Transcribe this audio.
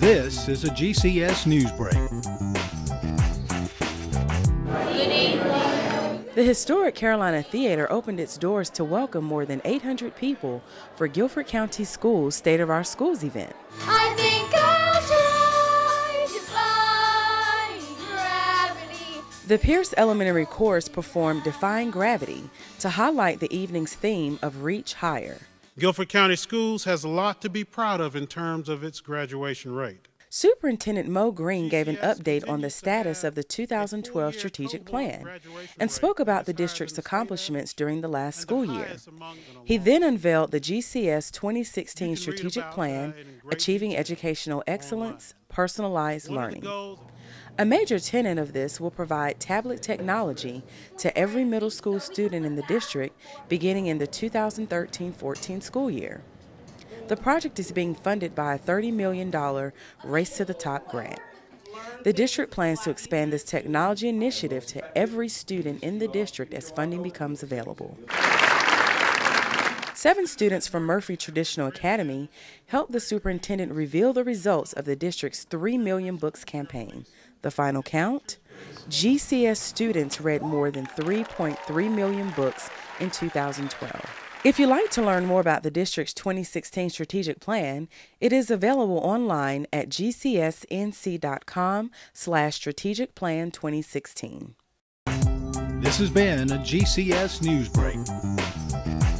This is a GCS News Break. The historic Carolina Theater opened its doors to welcome more than 800 people for Guilford County Schools' State of Our Schools event. I think I'll try defying gravity. The Pierce Elementary Chorus performed Defying Gravity to highlight the evening's theme of Reach Higher. Guilford County Schools has a lot to be proud of in terms of its graduation rate. Superintendent Maurice gave an update on the status of the 2012 strategic plan and spoke about the district's accomplishments during the last school year. He then unveiled the GCS 2016 strategic plan, Achieving Educational Excellence, Personalized Learning. A major tenet of this will provide tablet technology to every middle school student in the district beginning in the 2013-14 school year. The project is being funded by a $30 million Race to the Top grant. The district plans to expand this technology initiative to every student in the district as funding becomes available. 7 students from Murphy Traditional Academy helped the superintendent reveal the results of the district's 3 Million Books campaign. The final count? GCS students read more than 3.3 million books in 2012. If you'd like to learn more about the district's 2016 strategic plan, it is available online at gcsnc.com/strategic plan 2016. This has been a GCS News Break.